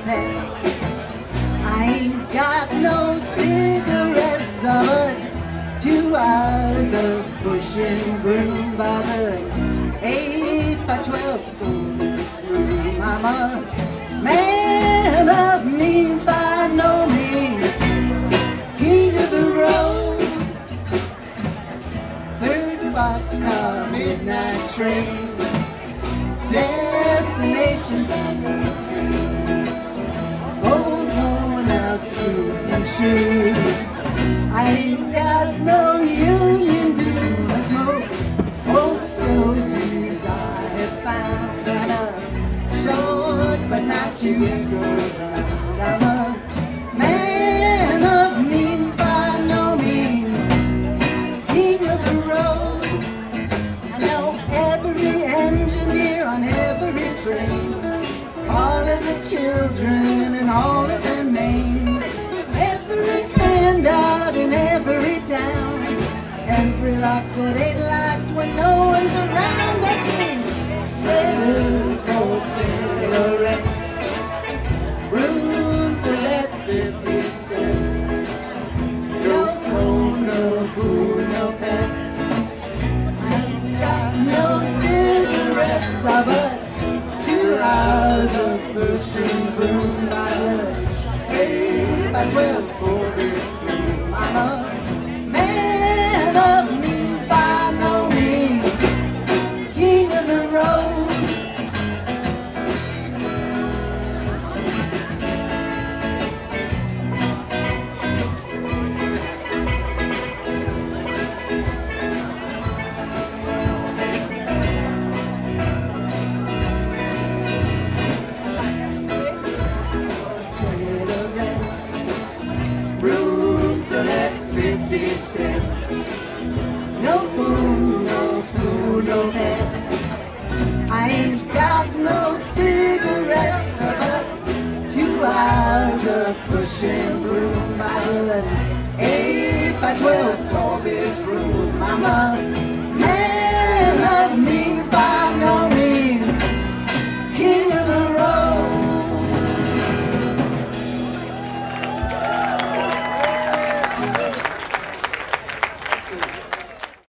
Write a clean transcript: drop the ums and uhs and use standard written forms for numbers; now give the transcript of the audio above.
pets. I ain't got no cigarettes, but 2 hours of pushing broom by the 8 by 12 for this room. I'm a man of means by no means, king of the road. 3rd boxcar, midnight train, destination back again. Old worn out suit and shoes, I ain't got no union dues. I smoke old stogies I have found, and a short but not too good round. I'm a man of means by no means, king of the road. I know every engineer on every train, all of the children and all of their names, every handout in every town, every lock that ain't locked when no one's around. I sing trailers for cigarettes, rooms to let 50 cents, no phone, no food, no pets. I ain't got no cigarettes, but 2 hours of pushing broom by the 8 by 12 for this room. I'm a man of means by no means, king of the road. Rooms to let 50 cents, no food, no food, no pets. I ain't got no cigarettes, but 2 hours of pushing broom by the 8 by 12 4-bedroom. I'm a